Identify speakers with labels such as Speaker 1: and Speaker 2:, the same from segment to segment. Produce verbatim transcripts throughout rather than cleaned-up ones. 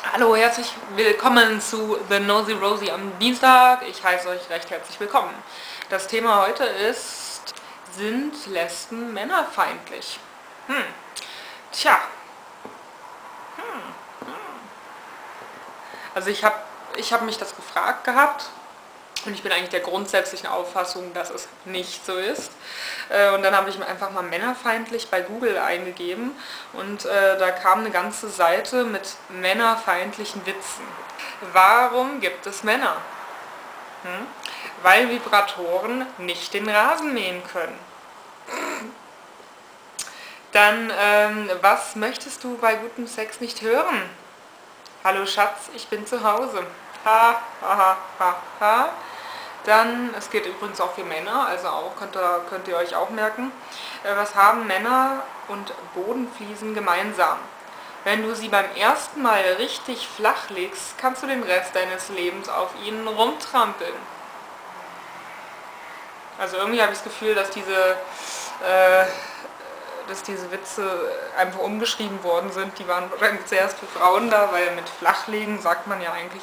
Speaker 1: Hallo, herzlich willkommen zu The Nosy Rosie am Dienstag. Ich heiße euch recht herzlich willkommen. Das Thema heute ist, sind Lesben männerfeindlich? Hm, tja. Hm. Hm. Also ich habe ich hab mich das gefragt gehabt. Und ich bin eigentlich der grundsätzlichen Auffassung, dass es nicht so ist. Und dann habe ich mir einfach mal männerfeindlich bei Google eingegeben und äh, da kam eine ganze Seite mit männerfeindlichen Witzen. Warum gibt es Männer? Hm? Weil Vibratoren nicht den Rasen mähen können. Dann, ähm, was möchtest du bei gutem Sex nicht hören? Hallo Schatz, ich bin zu Hause. Ha, ha, ha, ha, ha. Dann, es geht übrigens auch für Männer, also auch könnt ihr, könnt ihr euch auch merken. Äh, was haben Männer und Bodenfliesen gemeinsam? Wenn du sie beim ersten Mal richtig flach legst, kannst du den Rest deines Lebens auf ihnen rumtrampeln. Also irgendwie habe ich das Gefühl, dass diese, äh, dass diese Witze einfach umgeschrieben worden sind. Die waren wahrscheinlich zuerst für Frauen da, weil mit Flachlegen sagt man ja eigentlich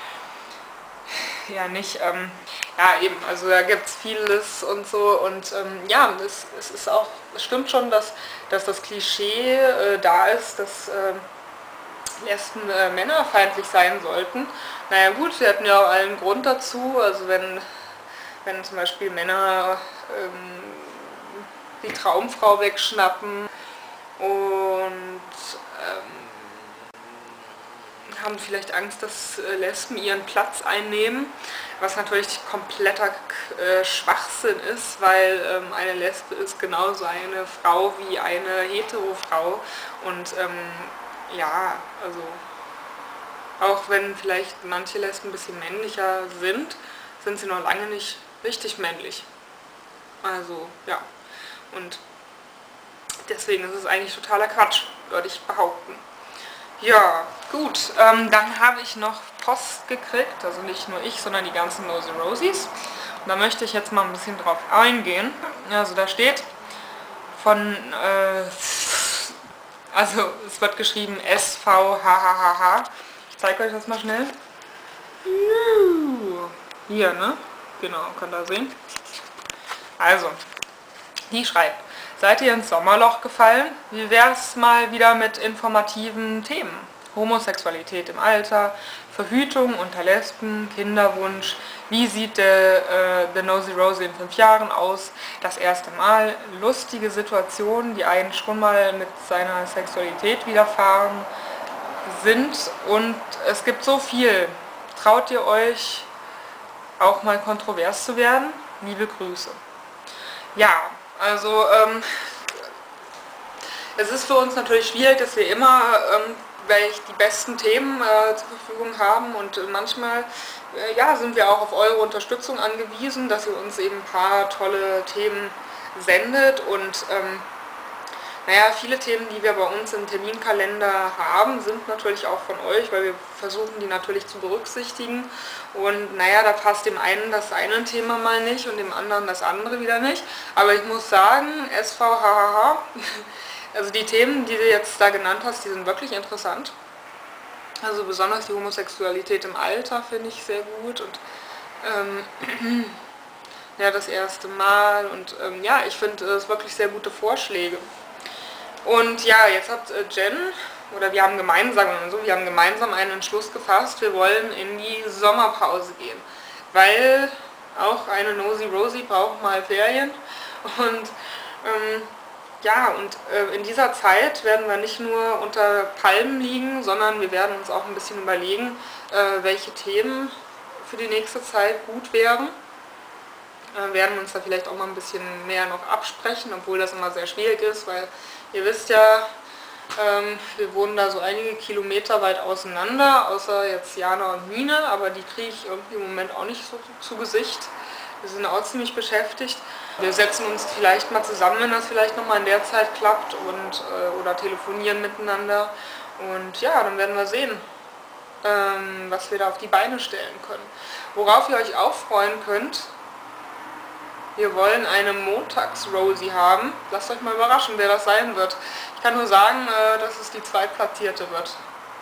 Speaker 1: ja nicht. Ähm, ja eben, also da gibt es vieles und so und ähm, ja, es, es ist auch, es stimmt schon, dass, dass das Klischee äh, da ist, dass äh, Lesben äh, männerfeindlich sein sollten. Naja gut, sie hatten ja auch allen Grund dazu, also wenn, wenn zum Beispiel Männer ähm, die Traumfrau wegschnappen und ähm, haben vielleicht Angst, dass Lesben ihren Platz einnehmen, was natürlich kompletter äh, Schwachsinn ist, weil ähm, eine Lesbe ist genauso eine Frau wie eine Hetero-Frau und ähm, ja, also auch wenn vielleicht manche Lesben ein bisschen männlicher sind, sind sie noch lange nicht richtig männlich. Also ja, und deswegen ist es eigentlich totaler Quatsch, würde ich behaupten. Ja, gut, ähm, dann habe ich noch Post gekriegt, also nicht nur ich, sondern die ganzen Nosy Rosies. Und da möchte ich jetzt mal ein bisschen drauf eingehen. Also da steht von, äh, also es wird geschrieben S V H H H H. Ich zeige euch das mal schnell. Hier, ne? Genau, könnt ihr sehen. Also, die schreibt: Seid ihr ins Sommerloch gefallen? Wie wär's mal wieder mit informativen Themen? Homosexualität im Alter, Verhütung unter Lesben, Kinderwunsch, wie sieht der, äh, The Nosy Rosie in fünf Jahren aus, das erste Mal, lustige Situationen, die einen schon mal mit seiner Sexualität widerfahren sind und es gibt so viel. Traut ihr euch auch mal kontrovers zu werden? Liebe Grüße. Ja, also ähm, es ist für uns natürlich schwierig, dass wir immer ähm, welch die besten Themen äh, zur Verfügung haben und äh, manchmal äh, ja, sind wir auch auf eure Unterstützung angewiesen, dass ihr uns eben ein paar tolle Themen sendet und ähm, naja, viele Themen, die wir bei uns im Terminkalender haben, sind natürlich auch von euch, weil wir versuchen, die natürlich zu berücksichtigen. Und naja, da passt dem einen das eine Thema mal nicht und dem anderen das andere wieder nicht. Aber ich muss sagen, S V H H H, also die Themen, die du jetzt da genannt hast, die sind wirklich interessant. Also besonders die Homosexualität im Alter finde ich sehr gut und ähm, ja, das erste Mal und ähm, ja, ich finde es wirklich sehr gute Vorschläge. Und ja, jetzt hat äh, Jen, oder wir haben gemeinsam, so, wir haben gemeinsam einen Entschluss gefasst, wir wollen in die Sommerpause gehen, weil auch eine Nosy Rosie braucht mal Ferien und ähm, ja, und äh, in dieser Zeit werden wir nicht nur unter Palmen liegen, sondern wir werden uns auch ein bisschen überlegen, äh, welche Themen für die nächste Zeit gut wären. Äh, werden uns da vielleicht auch mal ein bisschen mehr noch absprechen, obwohl das immer sehr schwierig ist, weil ihr wisst ja, ähm, wir wohnen da so einige Kilometer weit auseinander, außer jetzt Jana und Mine, aber die kriege ich irgendwie im Moment auch nicht so zu Gesicht. Wir sind auch ziemlich beschäftigt. Wir setzen uns vielleicht mal zusammen, wenn das vielleicht nochmal in der Zeit klappt und, äh, oder telefonieren miteinander und ja, dann werden wir sehen, ähm, was wir da auf die Beine stellen können. Worauf ihr euch auch freuen könnt: Wir wollen eine Montags-Rosie haben. Lasst euch mal überraschen, wer das sein wird. Ich kann nur sagen, dass es die Zweitplatzierte wird.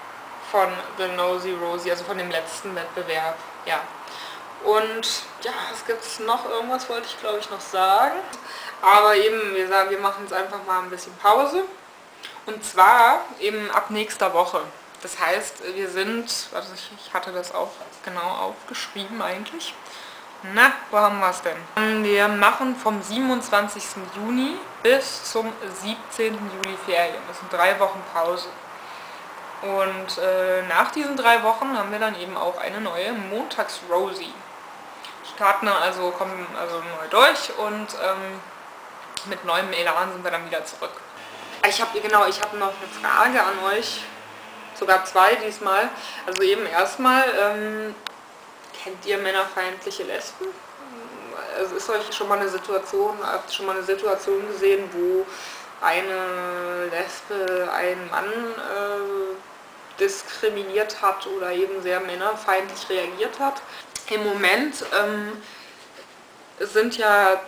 Speaker 1: von The Nosy Rosie, also von dem letzten Wettbewerb. Ja. Und ja, es gibt noch irgendwas, wollte ich glaube ich noch sagen. Aber eben, wir sagen, wir machen jetzt einfach mal ein bisschen Pause. Und zwar eben ab nächster Woche. Das heißt, wir sind, also ich hatte das auch genau aufgeschrieben eigentlich. Na, wo haben wir es denn? Wir machen vom siebenundzwanzigsten Juni bis zum siebzehnten Juli Ferien. Das sind drei Wochen Pause. Und äh, nach diesen drei Wochen haben wir dann eben auch eine neue Montags-Rosie. Starten dann also, kommen also neu durch und ähm, mit neuem Elan sind wir dann wieder zurück. Ich habe genau, ich habe noch eine Frage an euch, sogar zwei diesmal. Also eben erstmal, ähm, kennt ihr männerfeindliche Lesben? Also ist euch schon mal eine Situation, habt ihr schon mal eine Situation gesehen, wo eine Lesbe einen Mann äh, diskriminiert hat oder eben sehr männerfeindlich reagiert hat? Im Moment ähm, sind ja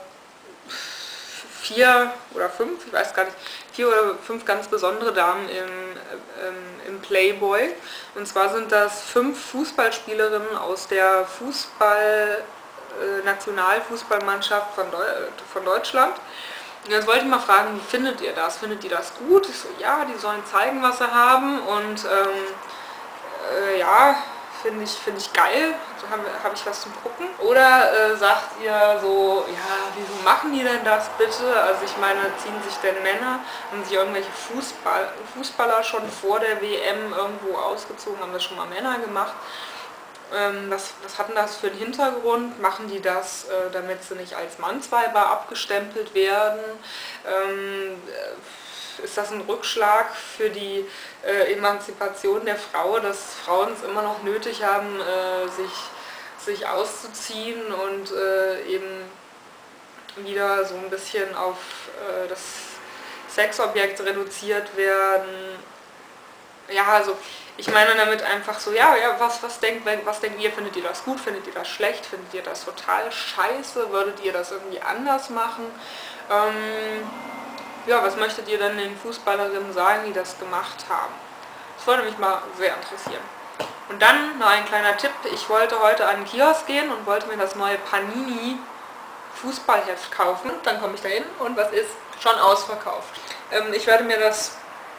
Speaker 1: vier oder fünf, ich weiß gar nicht, vier oder fünf ganz besondere Damen im, ähm, im Playboy. Und zwar sind das fünf Fußballspielerinnen aus der Fußball, äh, Nationalfußballmannschaft von, Deu von Deutschland. Und jetzt wollte ich mal fragen, wie findet ihr das? Findet ihr das gut? Ich so, ja, die sollen zeigen, was sie haben und ähm, äh, ja, finde ich, find ich geil, so habe hab ich was zum Gucken. Oder äh, sagt ihr so, ja, wieso machen die denn das bitte? Also ich meine, ziehen sich denn Männer, haben sich irgendwelche Fußball, Fußballer schon vor der W M irgendwo ausgezogen, haben das schon mal Männer gemacht? Ähm, was, was hat denn das für einen Hintergrund? Machen die das, äh, damit sie nicht als Mannsweiber abgestempelt werden? Ähm, Ist das ein Rückschlag für die äh, Emanzipation der Frau, dass Frauen es immer noch nötig haben, äh, sich, sich auszuziehen und äh, eben wieder so ein bisschen auf äh, das Sexobjekt reduziert werden? Ja, also ich meine damit einfach so, ja, ja, was, was, denkt, was denkt ihr, findet ihr das gut, findet ihr das schlecht, findet ihr das total scheiße, würdet ihr das irgendwie anders machen? Ähm, Ja, was möchtet ihr denn den Fußballerinnen sagen, die das gemacht haben? Das würde mich mal sehr interessieren. Und dann noch ein kleiner Tipp. Ich wollte heute an den Kiosk gehen und wollte mir das neue Panini Fußballheft kaufen. Dann komme ich da hin und was ist? Schon ausverkauft. Ähm, ich werde mir das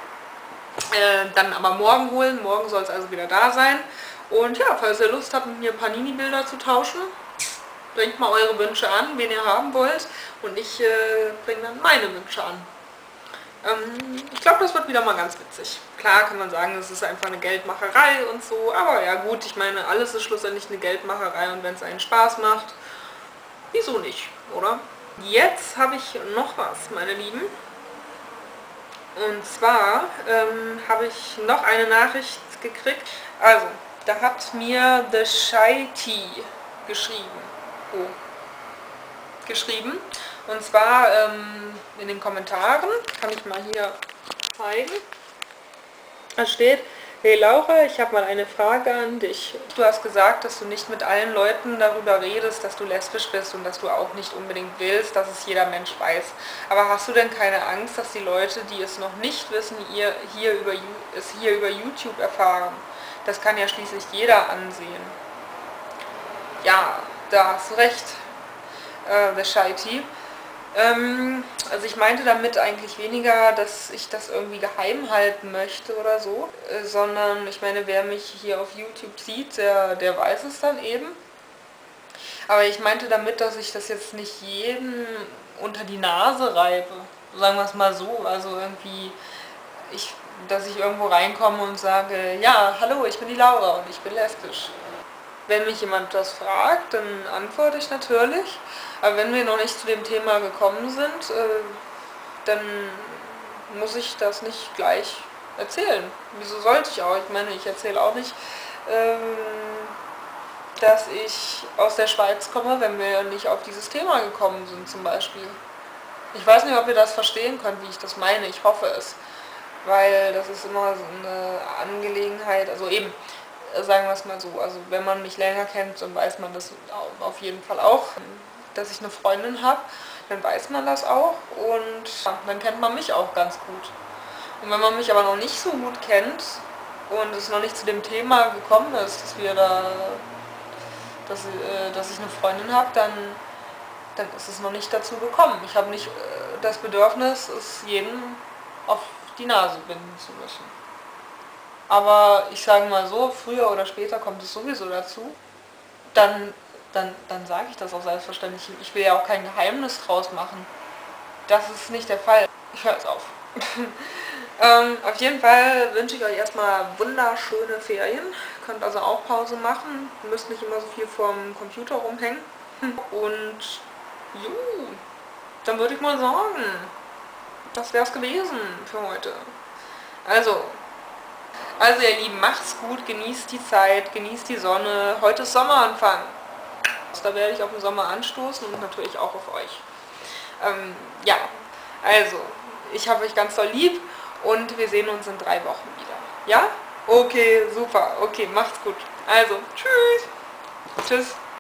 Speaker 1: äh, dann aber morgen holen. Morgen soll es also wieder da sein. Und ja, falls ihr Lust habt, mit mir Panini-Bilder zu tauschen, bringt mal eure Wünsche an, wen ihr haben wollt, und ich äh, bringe dann meine Wünsche an. Ähm, ich glaube, das wird wieder mal ganz witzig. Klar kann man sagen, das ist einfach eine Geldmacherei und so, aber ja gut, ich meine, alles ist schlussendlich eine Geldmacherei und wenn es einen Spaß macht, wieso nicht, oder? Jetzt habe ich noch was, meine Lieben. Und zwar ähm, habe ich noch eine Nachricht gekriegt. Also, da hat mir The Shy Tea geschrieben. Oh. geschrieben. Und zwar ähm, in den Kommentaren, kann ich mal hier zeigen. Da steht: Hey Laura, ich habe mal eine Frage an dich. Du hast gesagt, dass du nicht mit allen Leuten darüber redest, dass du lesbisch bist und dass du auch nicht unbedingt willst, dass es jeder Mensch weiß. Aber hast du denn keine Angst, dass die Leute, die es noch nicht wissen, ihr hier über, es hier über YouTube erfahren? Das kann ja schließlich jeder ansehen. Ja, da hast du recht, äh, The Shy Tea. Ähm, also ich meinte damit eigentlich weniger, dass ich das irgendwie geheim halten möchte oder so, äh, sondern ich meine, wer mich hier auf YouTube sieht, der, der weiß es dann eben. Aber ich meinte damit, dass ich das jetzt nicht jedem unter die Nase reibe, sagen wir es mal so, also irgendwie, ich, dass ich irgendwo reinkomme und sage, ja, hallo, ich bin die Laura und ich bin lesbisch. Wenn mich jemand das fragt, dann antworte ich natürlich. Aber wenn wir noch nicht zu dem Thema gekommen sind, äh, dann muss ich das nicht gleich erzählen. Wieso sollte ich auch? Ich meine, ich erzähle auch nicht, ähm, dass ich aus der Schweiz komme, wenn wir nicht auf dieses Thema gekommen sind zum Beispiel. Ich weiß nicht, ob ihr das verstehen könnt, wie ich das meine. Ich hoffe es. Weil das ist immer so eine Angelegenheit, also eben, sagen wir es mal so, also wenn man mich länger kennt, dann weiß man das auf jeden Fall auch, dass ich eine Freundin habe, dann weiß man das auch und ja, dann kennt man mich auch ganz gut. Und wenn man mich aber noch nicht so gut kennt, und es noch nicht zu dem Thema gekommen ist, dass wir da, dass, äh, dass ich eine Freundin habe, dann, dann ist es noch nicht dazu gekommen. Ich habe nicht äh, das Bedürfnis, es jedem auf die Nase binden zu müssen. Aber ich sage mal so, früher oder später kommt es sowieso dazu. Dann, dann, dann sage ich das auch selbstverständlich. Ich will ja auch kein Geheimnis draus machen. Das ist nicht der Fall. Ich höre jetzt auf. ähm, auf jeden Fall wünsche ich euch erstmal wunderschöne Ferien. Ihr könnt also auch Pause machen. Ihr müsst nicht immer so viel vorm Computer rumhängen. Und jo, dann würde ich mal sagen, das wäre es gewesen für heute. Also, also ihr Lieben, macht's gut, genießt die Zeit, genießt die Sonne. Heute ist Sommeranfang. Da werde ich auf den Sommer anstoßen und natürlich auch auf euch. Ähm, ja, also, ich habe euch ganz doll lieb und wir sehen uns in drei Wochen wieder. Ja? Okay, super. Okay, macht's gut. Also, tschüss. Tschüss.